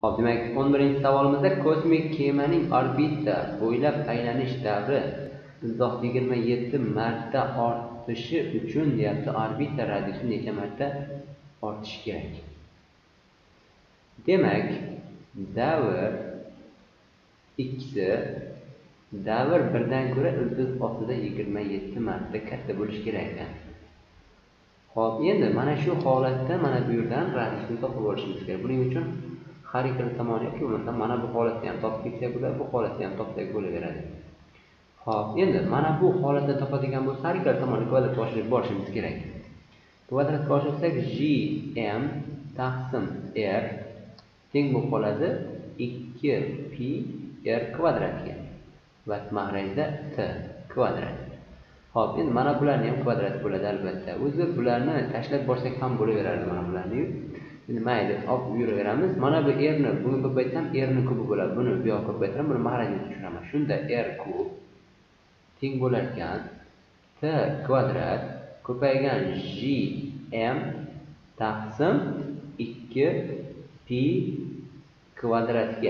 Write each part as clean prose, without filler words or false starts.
Hop, demak 11-savolimizda kosmik kemaning orbita bo'ylab aylanish davri izoh 27 marta ortishi uchun deyapti, orbita radiusi necha marta ortishi kerak. Demak, davr ikkisi davr birdan ko'ra ildiz ostida 27 marta katta bo'lishi kerak ekan. Hop, endi mana shu holatda mana bu yerdan radiusni topib olishimiz kerak. Buning uchun har ikkala tomon yoki bo'lmasa mana bu holatni ham topib ketsak bo'ladi, bu holatni ham topsak bo'laveradi. Hop, endi mana bu holatda topadigan bo'lsa, har ikkala tomonni kvadratga oshirib borishimiz kerak. Kvadratga oshirsak gm taqsim r teng bo'lib qoladi 2pi r kvadratga va mahrajda t kvadrat. Hop, endi mana bularni ham kvadrat bo'ladi albatta. O'zi bularni tashlab borsak ham bo'laveradi mana bularni. Endi mayli, olib yuraveramiz. Mana bu r ni buni ko'paytsam r ni kubi bo'ladi. Buni bu yoqqa ko'paytiraman, buni mahrajini tushiraman. Shunda r kub teng bo'lar ekan t kvadrat ko'paygan gm taqsim 2pi kvadratga.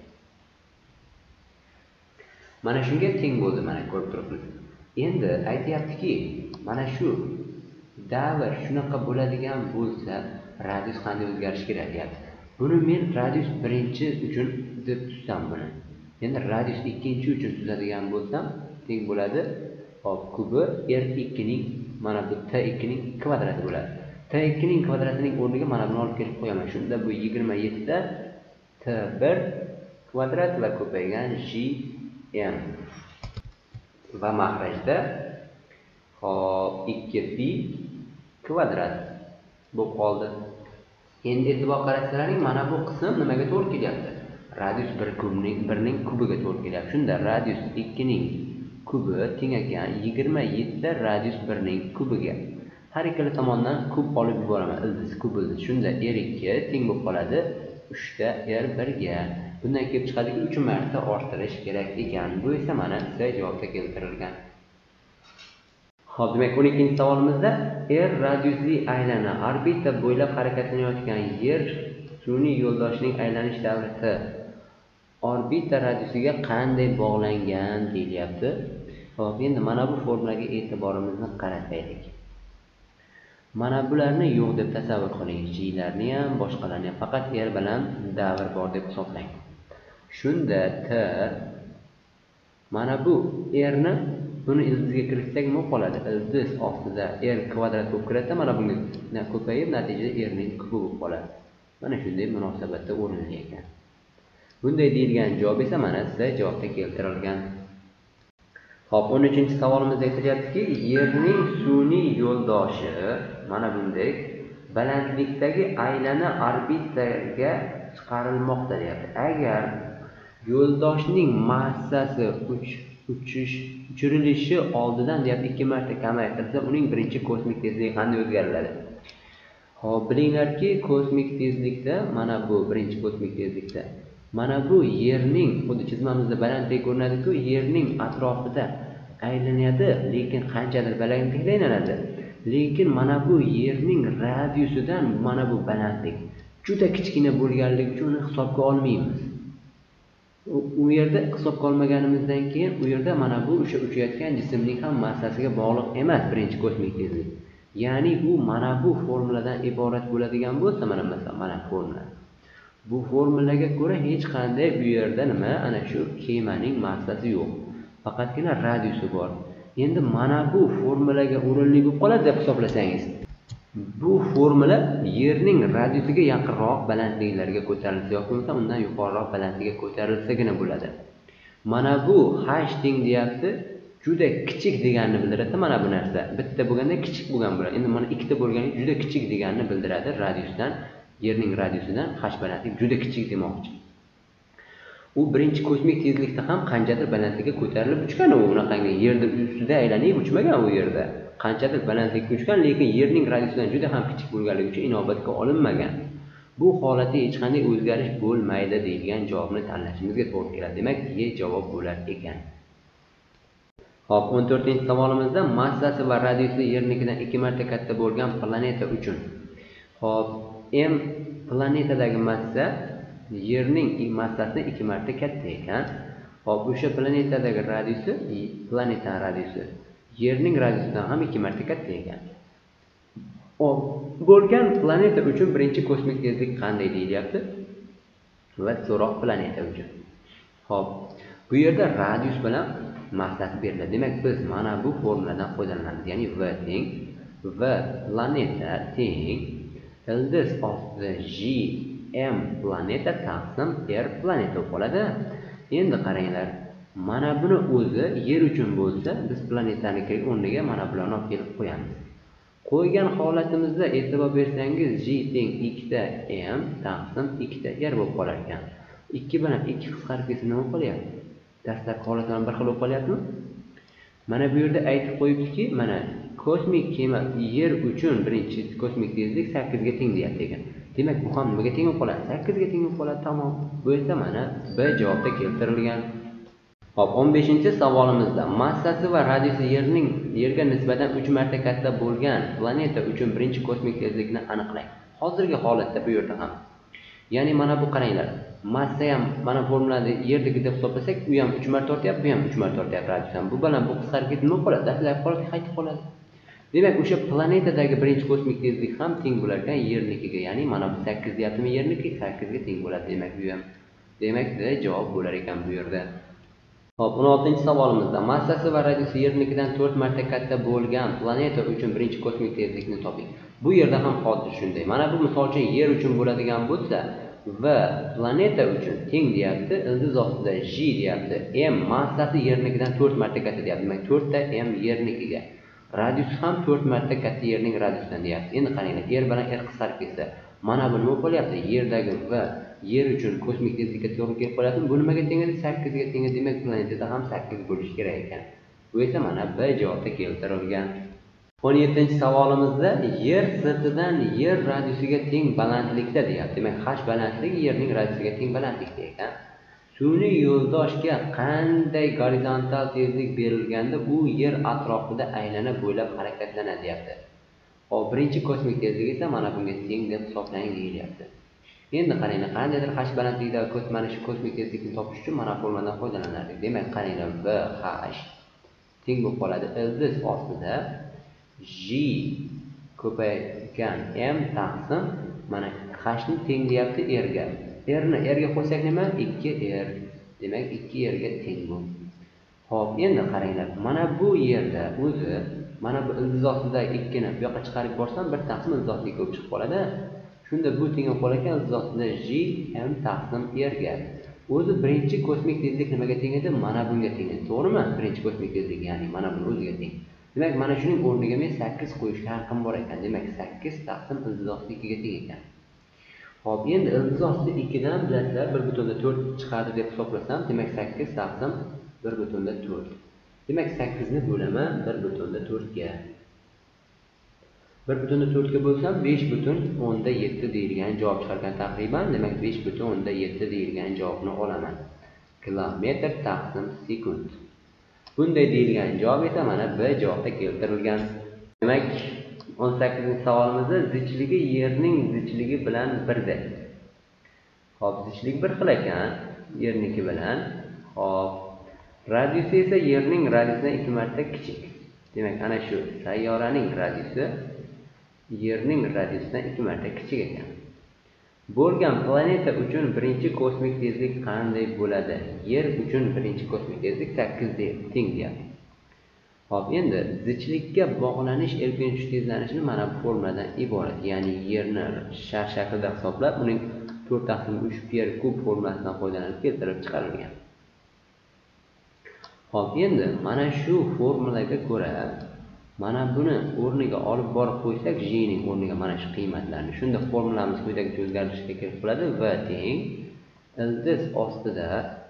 Mana shunga teng bo'ldi, mana ko'rib turibsiz. Endi aytayaptiki, mana shu davr shunaqa bo'ladigan bo'lsa, radius qanday o'zgarishi kerak deyapti. Buni men radius birinchi uchun deb tutsam buni. Endi radius ikkinchi uchun tuzadigan bo'lsam, teng bo'ladi. Hop, kubi r2 ning mana bu t2 ning kvadrati bo'ladi. t2 ning kvadratining o'rniga mana buni olib kelib qo'yaman. Shunda bu 27 da t1 kvadrat va ko'paygan gm va mahrajda hop 2pi kvadrat bo'lib qoldi. Endi e'tibor qaratsalaring, mana bu qism nimaga to'g'ri kelyapti? Radius 1ning kubiga to'g'ri kelyapti. Shunda radius 2 ning kubi teng ekan 27 da radius 1 ning kubiga. Har ikkala tomondan kub olib yuboraman, ildiz kub ildiz. Shunda r2 teng bo'lib qoladi 3 da r1 ga. Bundan kelib chiqadiki 3 marta orttirish kerak ekan. Bu esa mana sizga javobda keltirilgan. Hop, demak 12-savolimizda r radiusli aylana orbita bo'ylab harakatlanayotgan yer sun'iy yo'ldoshining aylanish davri t orbita radiusiga qanday bog'langan deyilyapti. Hop, endi mana bu formulaga e'tiborimizni qarataylik. Mana bularni yo'q deb tasavvur qiling. J'larni ham, boshqalarni ham, faqat r bilan davr bor deb hisoblang. Shunda t mana bu r ni buni ildizga kiritsak nima qoladi? Ildiz ostida r kvadrat bo'lib kiradi, mana bunga ko'payib natijada r ning kubi bo'lib qoladi. Mana shunday munosabatda o'rinli ekan. Bunday deyilgan javob esa mana sizga javobda keltirilgan. Hop, 13-savolimizda aytilyaptiki, yerning sun'iy yo'ldoshi mana bunday balandlikdagi aylana orbitaga chiqarilmoqda deyapti. Agar yo'ldoshning massasi uchirilishi oldidan deyapti 2 marta kamaytirilsa, uning birinchi kosmik tezligi qanday o'zgariladi? Hop, bilinglarki, kosmik tezlikda mana bu birinchi kosmik tezlikda mana bu yerning xuddi chizmamizda balandlik ko'rinadi-ku, yerning atrofida aylanadi, lekin qanchadir balandlikda aylanadi. Lekin mana bu yerning radiusidan mana bu balandlik juda kichkina bo'lganligi uchun uni hisobga olmaymiz. U yerda hisobga olmaganimizdan keyin u yerda mana bu o'sha uchayotgan jismning ham massasiga bog'liq emas birinchi kosmik tezlik. Ya'ni u mana bu formuladan iborat bo'ladigan bo'lsa, mana formula. Bu formulaga ko'ra hech qanday bu yerda nima, ana shu kemaning massasi yo'q. Faqatgina radiusi bor. Endi mana bu formulaga o'rinli bo'lib qoladi deb hisoblasangiz, bu formula yerning radiusiga yaqinroq balandliklarga ko'tarilsa yoki bo'lmasa undan yuqoriroq balandlikka ko'tarilsagina bo'ladi. Mana bu h teng deyapti, juda kichik deganini bildiradi. Mana bu narsa bitta bo'lganda kichik bo'lgan bo'ladi. Endi mana ikkita bo'lganda juda kichik deganini bildiradi. Radiusdan, yerning radiusidan h balandlik juda kichik demoqchi. U birinchi kosmik tezlikda ham qanchadir balandlikka ko'tarilib uchgan, u unaqangi yerning ustida aylanib uchmagan u yerda. Qanchadir balandlikka uchgan, lekin yerning radiusidan juda ham kichik bo'lganligi uchun inobatga olinmagan. Bu holatda hech qanday o'zgarish bo'lmaydi deyilgan javobni tanlashimizga to'g'ri keladi. Demak, Y javob bo'lar ekan. Hop, 14-savolimizda massasi va radiusi yernikidan 2 marta katta bo'lgan planeta uchun. Hop, m planetadagi massa Yerning massasi 2 marta katta ekan. Hop, o'sha planetadagi radiusi, planetaning radiusi Yerning radiusidan ham 2 marta katta ekan. Hop, bo'lgan planeta uchun birinchi kosmik tezlik qanday deyilyapti? Va so'roq planeta uchun. Hop, bu yerda radius bilan massasi beriladi. Demak, biz mana bu formuladan foydalanamiz. Ya'ni v teng v planeta teng ildis osti g m planeta taqsim r planeta bo'ladi. Endi qaranglar, mana buni o'zi yer uchun bo'lsa, biz planetani o'rniga mana bularni olib kelib qo'yamiz. Qo'ygan holatimizda e'tibor bersangiz, g teng 2 ta m taqsim 2 ta r bo'lib qolar ekan. 2 bilan 2 qisqarib ketsa nima bo'lyapti? Dastlabki holat bilan bir xil bo'lib qolyaptimi? Mana bu yerda aytib qo'yibdiki, mana kosmik kema yer uchun birinchi kosmik tezlik 8 ga teng deyapti ekan. Demak, bu ham nimaga teng bo'lib qoladi? 8 ga teng bo'lib qoladi. Tamom. Bu esa mana B javobda keltirilgan. Hop, 15-savolimizda massasi va radiusi Yerga nisbatan 3 marta katta bo'lgan planeta uchun birinchi kosmik tezlikni aniqlang. Hozirgi holatda bu yerda ham. Ya'ni mana bu qaranglar. Massa ham mana formulada Yerdagi deb hisoblasak, u ham 3 marta ortyapti, bu ham 3 marta ortyapti radius ham. Bu bilan bu qisqarib ketib nima bo'ladi? Dastlabki holatga qaytib qoladi. Demak, o'sha planetadagi birinchi kosmik tezlik ham teng bo'lar ekan Yernikiga. Ya'ni mana bu 8 deyaptimi, Yerniki 8 ga teng bo'ladi demak bu ham. Demak, D javob bo'lar ekan bu yerda. Hop, 16-savolimizda massasi va radiusi Yernikidan 4 marta katta bo'lgan planeta uchun birinchi kosmik tezlikni toping. Bu yerda ham xuddi shunday. Mana bu misol uchun Yer uchun bo'ladigan bo'lsa, v planeta uchun teng deyapti, ildiz ostida g deyapti, m massasi Yernikidan 4 marta katta deyapti. Demak, 4 ta m Yernikiga. Radius ham 4 marta katta Yerning radiusidan deyapti. Endi qaranglar, yer bilan r qisqarib ketsa, mana bu nima bo'lyapti? Yerdagi va yer uchun kosmik tezlikka to'g'ri kelib qolyapti. Bu nimaga teng edi? 8 ga teng. Demak, planetada ham 8 bo'lishi kerak ekan. Bu esa mana B javobda keltirilgan. 17-savolimizda yer sirtidan yer radiusiga teng balandlikda deyapti. Demak, h balandligi yerning radiusiga teng balandlikda ekan. Sun'iy yo'ldoshga qanday gorizontal tezlik berilganda u yer atrofida aylana bo'ylab harakatlanadi deyapti. Hop, birinchi kosmik tezlik esa mana bunga teng deb hisoblang deyilyapti. Endi qaranglar, qandaydir h balandlikda mana shu kosmik tezlikni topish uchun mana formuladan foydalanardik. Demak, qaranglar, v h teng bo'lib qoladi ildis ostida g ko'paygan m taqsim mana h ni teng deyapti r ga. R ni r ga qo'ysak nima? 2r. Demak, 2r ga teng bu. Hop, endi qaranglar, mana bu yerda o'zi mana bu ildiz ostida 2 ni bu yoqqa chiqarib borsam, bir taqsim ildiz ostiga ko'p chiqib qoladi. Shunda bu teng bo'lib qolar ekan ildiz ostida g m taqsim r ga. O'zi birinchi kosmik tezlik nimaga teng edi? Mana bunga teng edi. To'g'rimi? Birinchi kosmik tezlik, ya'ni mana buni o'ziga teng. Demak, mana shuning o'rniga men 8 qo'yishga haqqim bor ekan. Demak, 8 taqsim ildiz ostida 2 ga teng ekan. Hop, endi ilduz osti 2 dan bilasizlar 1/4 chiqadi deb hisoblasam, demak 8 taqsim 1/4. Demak, 8 ni bo'laman 1/4 ga. 1/4 ga bo'lsam 5/7 deyilgan javob chiqargan taqriban. Demak, 5/7 deyilgan javobni olaman. Kilometr taqsim sekund. Bunday deyilgan javob esa mana B javobda keltirilgan. Demak, 18-savolimizda zichligi yerning zichligi bilan birday. Hop, zichlik bir xil ekan yerniki bilan. Hop, radiusi esa yerning radiusidan 2 marta kichik. Demak, ana shu sayyoraning radiusi yerning radiusidan 2 marta kichik ekan. Bo'lgan planeta uchun birinchi kosmik tezlik qanday bo'ladi? Yer uchun birinchi kosmik tezlik 8 ga teng deyapti. Hop, endi zichlikka bog'lanish erkin tezlanishini mana bu formuladan iborat. Ya'ni yerni shar shaklida hisoblab, uning 4/3 pi kub formulasidan foydalanib keltirib chiqarilgan. Hop, endi mana shu formulaga ko'ra mana buni o'rniga olib borib qo'ysak, g ning o'rniga mana shu qiymatlarni, shunda formulamiz quyidagi o'zgarishga kelib qoladi. V teng ildis ostida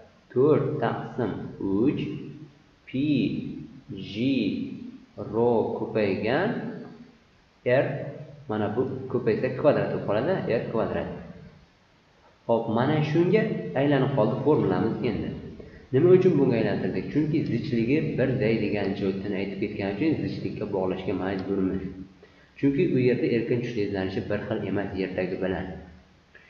4/3 pi g rho ko'paygan r, mana bu ko'paysa kvadrat bo'lib qoladi, r kvadrat. Hop, mana shunga aylanib qoldi formulamiz endi. Nima uchun bunga aylantirdik? Chunki zichligi birday degan joydan aytib ketgan uchun zichlikka bog'lashga majburmiz. Chunki u yerda erkin tush tezlanishi bir xil emas yerdagi bilan.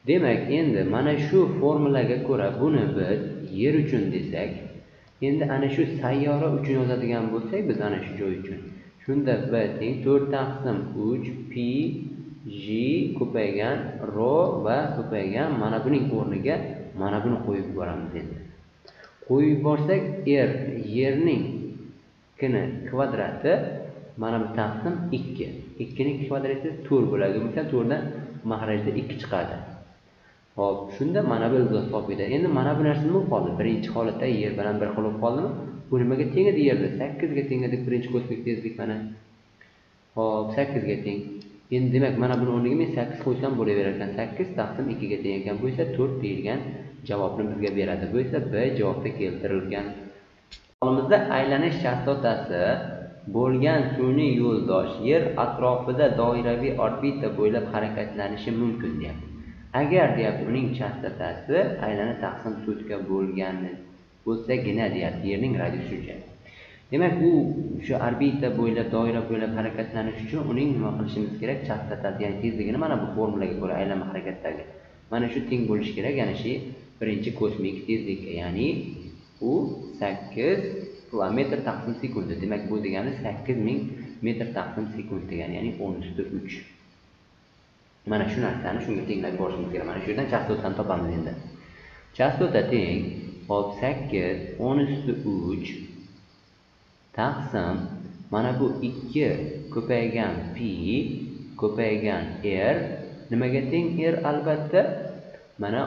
Demak, endi mana shu formulaga ko'ra buni biz yer uchun desak, endi ana shu sayyora uchun yozadigan bo'lsak, biz ana shu joy uchun. Shunda b teng 4 taqsim 3 pi j ko'paygan rho va ko'paygan mana buning o'rniga mana buni qo'yib yuboramiz endi. Qo'yib yuborsak, yerning kini kvadrati mana bu taqsim 2. 2 ning kvadrati 4 bo'ladi. Bo'lsa 4 dan mahrajda 2 chiqadi. Hop, shunda mana bu izoh topildi. Endi mana bu narsa nima qoldi? Birinchi holatda yer bilan bir xil bo'lib qoldimi? Bu nimaga teng edi yerda? 8 ga teng edi birinchi kosmik tezlik mana. Hop, 8 ga teng. Endi demak mana buni o'rniga men 8 qo'ysam bo'laverar ekan. 8 taqsim 2 ga teng ekan. Bu esa 4 deyilgan javobni bizga beradi. Bu esa B javobda keltirilgan. Qo'limizda aylanish chastotasi bo'lgan sun'iy yo'ldosh yer atrofida doiraviy orbita bo'ylab harakatlanishi mumkin deyapti. Agar deyapti uning chastotasi aylana taqsim sutka bo'lgani bo'lsagina deyapti yerning radiusi shuncha. Demak, u shu orbita bo'ylab doira bo'ylab harakatlanish uchun uning nima qilishimiz kerak? Chastotasi, ya'ni tezligini mana bu formulaga ko'ra aylanma harakatdagi mana shu teng bo'lishi kerak, ya'ni shu birinchi kosmik tezlikka, ya'ni u 8 kilometr taqsim sekund. Demak, bu degani 8000 metr taqsim sekund degani, ya'ni 10⁻3. Mana shu narsani shunga tenglab borishimiz kerak. Mana shu yerdan chastotani topamiz endi. Chastota teng 8 10⁻3 taqsim mana bu 2 ko'paygan pi ko'paygan r nimaga teng? R albatta mana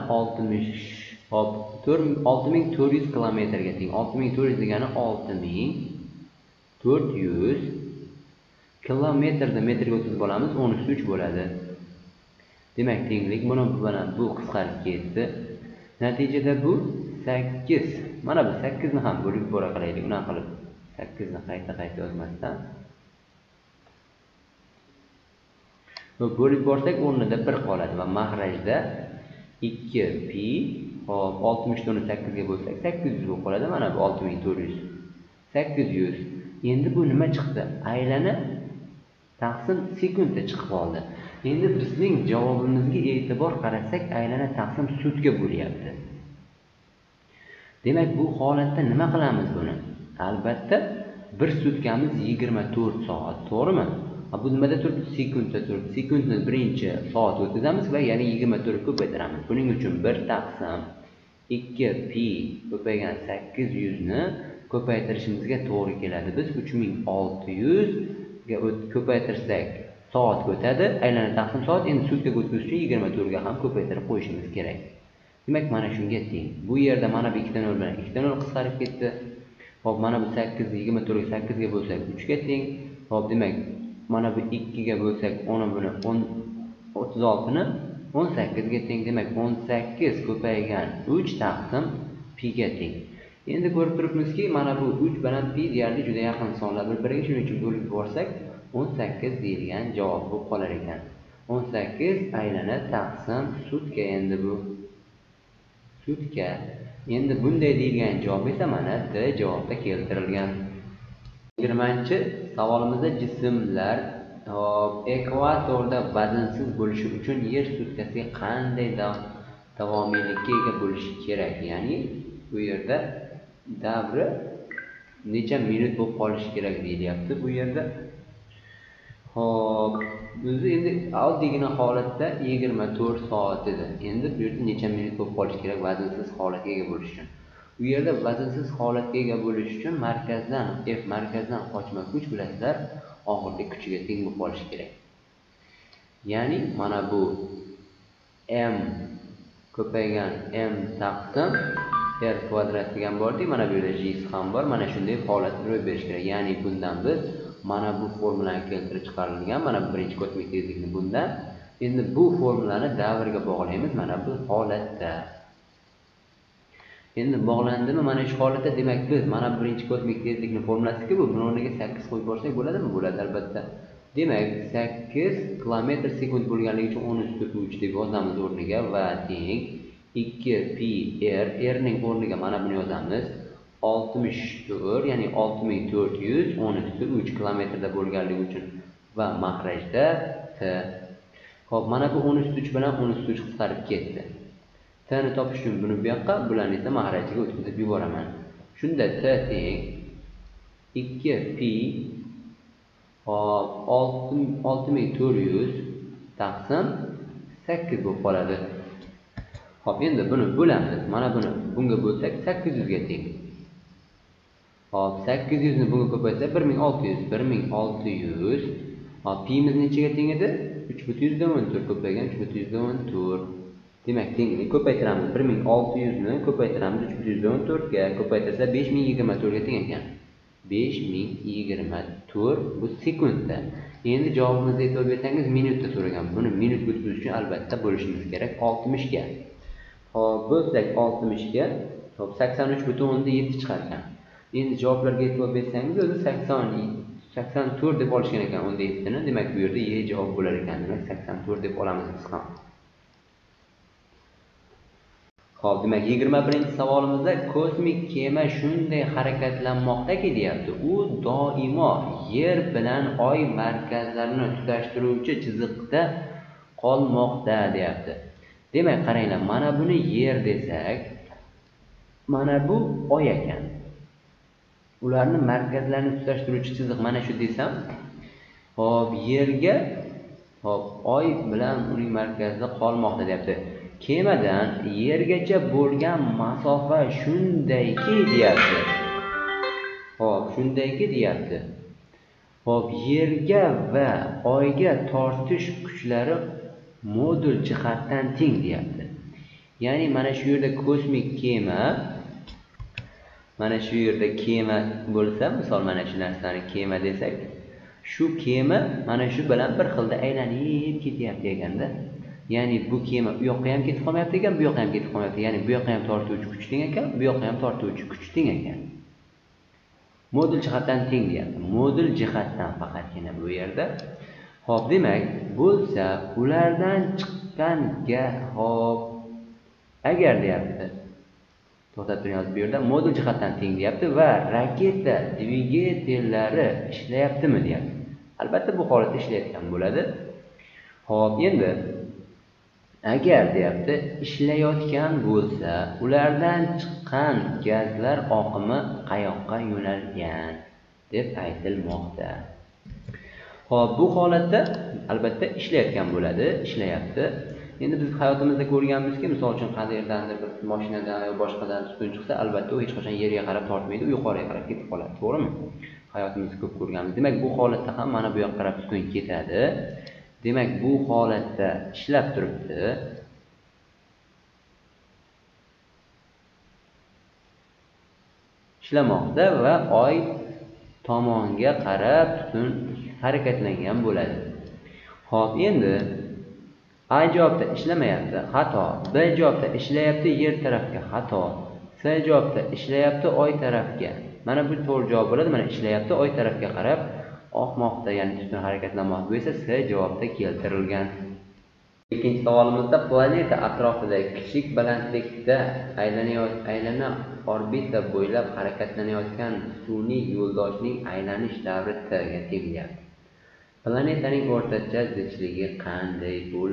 6400 kilometrga teng. 6400 degani 6400 kilometrda metrga o'tkazib olamiz, 10⁻3 bo'ladi. Demak, tenglik buni bilan bu qisqarib ketdi. Natijada bu 8. Mana bu 8 ni ham bo'lib bora qilaylik. Unaqa qilib 8 ni qayta yozmasdan bo'lib borsak o'rnida 1 qoladi va mahrajda 2 pi, hop 64 ni 8 ga bo'lsak 800 bo'lib qoladi. Mana bu 6400. 800. Endi bu nima chiqdi? Aylana taqsim sekundda chiqib oldi. Endi bizning javobimizga e'tibor qarasak, aylana taqsim sutka bo'lyapti. Demak, bu holatda nima qilamiz buni? Albatta, bir sutkamiz 24 soat, to'g'rimi? Bu nimada turibdi? Sekundda turibdi. Sekundni birinchi soat o'tkazamiz va yana 24 ko'paytiramiz. Buning uchun 1 taqsim 2 pi ko'paygan 800 ni ko'paytirishimizga to'g'ri keladi. Biz 3600 ga ko'paytirsak soat o'tadi. Aylana taqsim soat. Endi sutkaga o'tkazish uchun 24 ga ham ko'paytirib qo'yishimiz kerak. Demak, mana shunga teng. Bu yerda mana bu 2 ta 0 bilan 2 ta 0 qisqarib ketdi. Hop, mana bu 8 24 ga 8 ga bo'lsak 3 ga teng. Hop, demak, mana bu 2 ga bo'lsak 10 buni 36 ni 18 ga teng. Demak, 18 ko'paygan 3 taqsim pi ga teng. Endi ko'rib turibmizki, mana bu 3 bilan pi deyarli juda yaqin sonlar bir-biriga, shuning uchun bo'lib borsak 18 deyilgan javob bo'lib qolar ekan. 18 aylana taqsim sutka. Endi bu sutka. Endi bunday deyilgan javob esa mana D javobda keltirilgan. 20-savolimizda jismlar ekvatorda vaznsiz bo'lishi uchun yer sutkasiga qanday davomiylikka ega bo'lishi kerak? Ya'ni bu yerda davri necha minut bo'lib qolishi kerak deyilyapti bu yerda. Hop, o'zi endi oddiygina holatda 24 soat edi. Endi bu yerda necha minut bo'lib qolishi kerak vaznsiz holatga ega bo'lish uchun? Bu yerda vaznsiz holatga ega bo'lish uchun markazdan qochma kuch bilasizlar, og'irlik kuchiga teng bo'lib qolishi kerak. Ya'ni mana bu m ko'paygan m taqsim r kvadrat degan bordi. Mana bu yerda j ham bor. Mana shunday holat ro'y berishi kerak. Ya'ni bundan biz mana bu formulani keltirib chiqarilgan, mana birinchi kosmik tezlikni bundan. Endi bu formulani davrga bog'laymiz mana bu holatda. Endi bog'landimi mana shu holatda? Demak, biz mana birinchi kosmik tezlikning formulasiga bu o'rniga 8 qo'yib borsak bo'ladimi? Bo'ladi albatta. Demak, 8 kilometr sekund bo'lganligi uchun 10⁻3 deb yozamiz o'rniga va teng 2 pi r ning o'rniga mana buni yozamiz. 64, ya'ni 6400 10⁻3 kilometrda bo'lganligi uchun va mahrajda t. Xo'p, mana bu 10 + 3 bilan 10 + 3 qisqarib ketdi. T ni topish uchun buni bu yoqqa, bularni esa maharajaga o'tkazib yuboraman. Shunda T teng 2pi hop 6400 taqsim 8 bo'lib qoladi. Hop, endi buni bo'lamiz. Mana buni bunga bo'lsak 800 ga teng. Hop, 800 ni bunga ko'paytirsak 1600. Hop, pi'miz nechaga teng edi? 3/14 ko'paygan 3/14. Demak, tenglik ko'paytiramiz. 1600 ni ko'paytiramiz 3/14 ga, ko'paytirsa 5024 ga teng ekan. 5024 bu sekundda. Endi javobimizga e'tibor bersangiz, minutda so'ragan. Buni minutga o'tkazish uchun albatta bo'lishimiz kerak 60 ga. Hop, bo'lsak 60 ga, hop 83.7 chiqar ekan. Endi javoblarga e'tibor bersangiz, o'zi 84 deb olishgan ekan 17 ni. Demak, bu yerda Y javob bo'lar ekan. Demak, 84 deb olamiz biz ham. Hop, demak 21-savolimizda kosmik kema shunday harakatlanmoqdaki deyapti. U doimo Yer bilan Oy markazlarini tutashtiruvchi chiziqda qolmoqda deyapti. Demak, qaranglar, mana buni Yer desak, mana bu Oy ekan. Ularni markazlarini tutashtiruvchi chiziq mana shu desam, hop, Yerga hop Oy bilan uning markazida qolmoqda deyapti. Kemadan Yergacha bo'lgan masofa shundayki deyapti. Hop, shundayki deyapti. Hop, Yerga va Oyga tortish kuchlari modul jihatdan teng deyapti. Ya'ni mana shu yerda kosmik kema, mana shu yerda kema bo'lsa, misol mana shu narsani kema desak, shu kema mana shu bilan bir xilda aylanib ketyapti ekanda. Ya'ni bu kema u yoqqa ham ketib qolmayapti ekan, bu yoqqa ham ketib qolmayapti. Ya'ni bu yoqqa ham tortuvchi kuch teng ekan, bu yoqqa ham tortuvchi kuch teng ekan. Modul jihatdan teng deyapti. Modul jihatdan faqatgina bu yerda. Hop, demak, bo'lsa ulardan chiqqan hop agar deyapti. To'xtatib turing, bu yerda modul jihatdan teng deyapti va raketa dvigatellari ishlayaptimi deyapti. Albatta bu holatda ishlayotgan bo'ladi. Hop, endi agar deyapti ishlayotgan bo'lsa, ulardan chiqqan gazlar oqimi qayoqqa yo'nalgan deb aytilmoqda. Hop, bu holatda albatta ishlayotgan bo'ladi, ishlayapti. Endi biz hayotimizda ko'rganmizki, misol uchun qayerdandir bir mashinadan yoki boshqadan tutun chiqsa, albatta u hech qachon yerga qarab tortmaydi, u yuqoriga qarab ketib qoladi, to'g'rimi? Hayotimizda ko'p ko'rganmiz. Demak, bu holatda ham mana bu yoqqa qarab tutun ketadi. Demak, bu holatda ishlab turibdi. Ishlamoqda va Oy tomonga qarab tutun harakatlangan bo'ladi. Hop, endi A javobda ishlamayapti, xato. B javobda ishlayapti, Yer tarafga, xato. C javobda ishlayapti, Oy tarafga. Mana bu to'g'ri javob bo'ladi. Mana ishlayapti, Oy tarafga qarab oqmoqda, ya'ni tutun harakatlanmoqda. Bu esa C javobda keltirilgan. Ikkinchi savolimizda planeta atrofida kichik balandlikda aylana orbita bo'ylab harakatlanayotgan sun'iy yo'ldoshning aylanish davri T ga tenglayapti. Planetaning o'rtacha zichligi qanday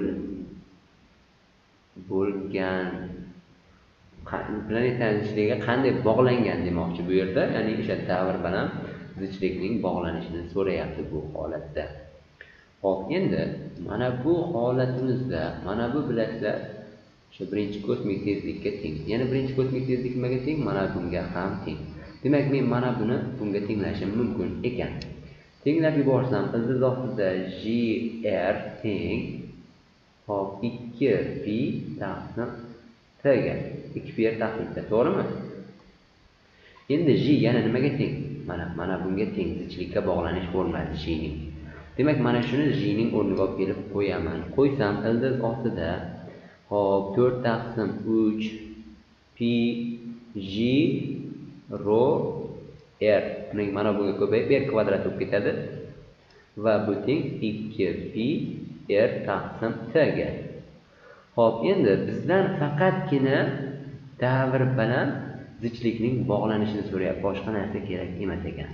bo'lgan? Planetaning zichligiga qanday bog'langan demoqchi bu yerda, ya'ni o'sha davr bilan zichlikning bog'lanishini so'rayapti bu holatda. Hop, endi mana bu holatimizda, mana bu bilasizlar, o'sha birinchi kosmik tezlikka teng. Yana birinchi kosmik tezlik nimaga teng? Mana bunga ham teng. Demak, men mana buni bunga tenglashim mumkin ekan. Tenglab yuborsam, ildiz ostida Gr teng hop 2pi taqsim T ga. 2pi taqsim T, to'g'rimi? Endi G yana nimaga teng? Mana bunga teng, zichlikka bog'lanish formulasi G ning. Demak, mana shuni G ning o'rniga olib kelib qo'yaman. Qo'ysam, ildiz ostida hop 4 taqsim 3 pi G rho R. Mana bunga ko'payib R kvadrat bo'lib ketadi va bu teng 2pi R taqsim T ga. Hop, endi bizdan faqatgina davr bilan zichlikning bog'lanishini so'rayapti. Boshqa narsa kerak emas ekan.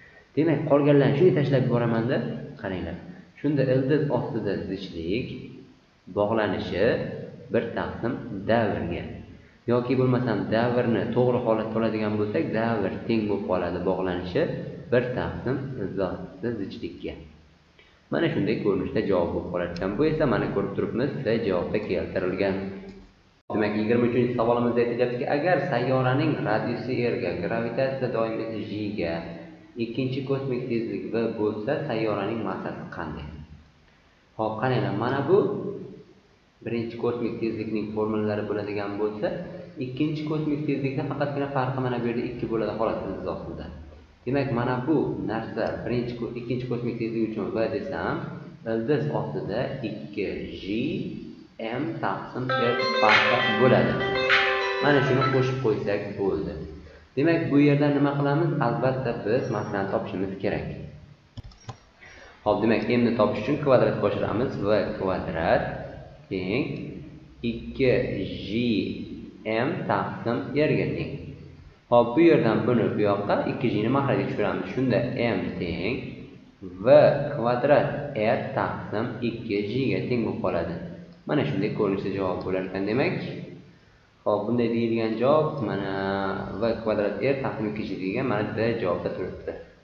Demak, qolganlarni shuni tashlab yuboraman-da. Qaranglar. Shunda ildiz ostida zichlik bog'lanishi 1 taqsim davrga. Yoki bo'lmasam davrni to'g'ri holatda oladigan bo'lsak, davr teng bo'lib qoladi bog'lanishi 1 taqsim izohsiz zichlikka. Mana shunday ko'rinishda javob bo'lib qolar ekan. Bu esa mana ko'rib turibmiz, C javobda keltirilgan. Demak, 23-savolimizda aytilyaptiki, agar sayyoraning radiusi r ga, gravitatsiya doimiyati j ga, ikkinchi kosmik tezlik v bo'lsa, sayyoraning massasi qanday? Xo'p, qaranglar, mana bu birinchi kosmik tezlikning formulalari bo'ladigan bo'lsa, ikkinchi kosmik tezlikda faqatgina farqi mana bu yerda 2 bo'ladi xolos izohida. Demak, mana bu narsa ikkinchi kosmik tezlik uchun v desam, ildiz ostida 2j m taqsim r farqi bo'ladi. Mana shuni qo'shib qo'ysak bo'ldi. Demak, bu yerda nima qilamiz? Albatta biz masalani topishimiz kerak. Xo'p, demak, m ni topish uchun kvadratga oshiramiz. V kvadrat teng 2j m taqsim r ga teng. Xo'p, bu yerdan buni bu yoqqa 2j ni mahraga tushiramiz. Shunda m teng v kvadrat r taqsim 2j ga teng bo'lib qoladi. Mana shunday ko'rinishda javob bo'lar ekan demak. Xo'p, bunday deyilgan javob mana v kvadrat r taqsim 2j degan mana D javobda turibdi.